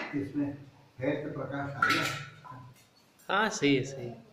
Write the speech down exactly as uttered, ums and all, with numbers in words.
इसमें है तो प्रकाश आ गया। हाँ सही है सही है।